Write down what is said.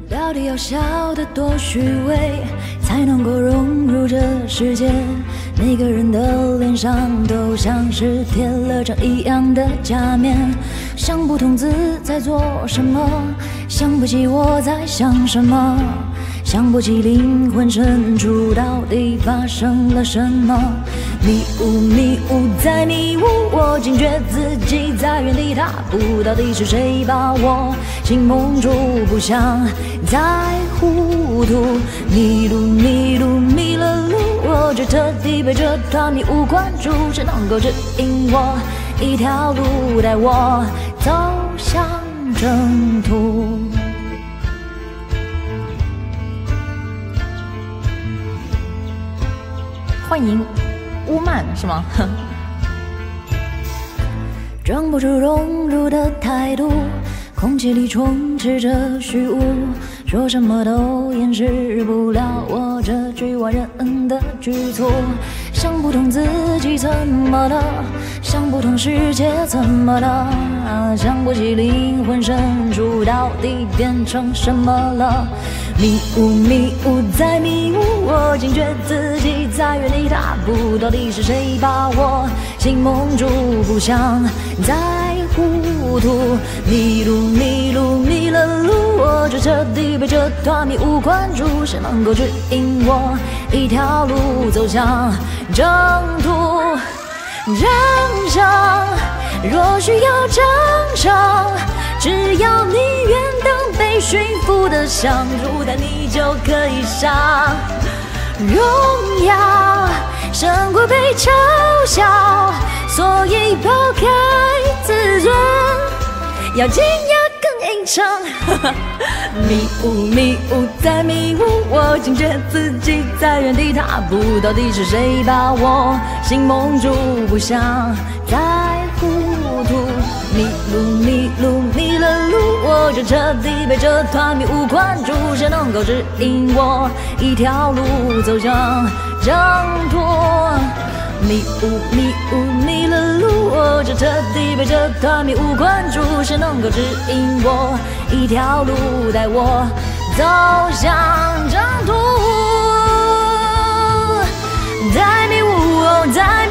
到底要笑得多虚伪，才能够融入这世界？每个人的脸上都像是贴了张一样的假面，想不通自在做什么，想不起我在想什么，想不起灵魂深处到底发生了什么。迷雾迷雾在迷雾，我惊觉自己在原地踏步，到底是谁把我心蒙住，不想再糊涂。迷路迷路迷了路，我却彻底被这团迷雾关住，谁能够指引我一条路，带我走向征途。 欢迎乌曼是吗？ 装不住融入的态度，空气里充斥着虚无，说什么都掩饰不了我这局外人的局促。想不通自己怎么了，想不通世界怎么了，想不起灵魂深处到底变成什么了。迷雾迷雾在迷雾，我惊觉自己在原地踏步，到底是谁把我心蒙住，不想再糊涂。迷路迷路迷了路，我却彻底被这团迷雾关住，谁能够指引我一条路走向征途？真相若需要真相，只要你愿当被驯服的象，主宰你就可以上。荣耀胜过被嘲笑，所以抛开自尊，要惊讶更隐藏。迷雾迷雾在迷雾，我惊觉自己在原地踏步，到底是谁把我心蒙住，不想再糊涂。迷路迷路迷了路，我就彻底被这团迷雾关住，谁能够指引我一条路走向征途？迷雾迷雾迷了路，我就彻底被这团迷雾关住，谁能够指引我一条路，带我走向征途？在迷雾，在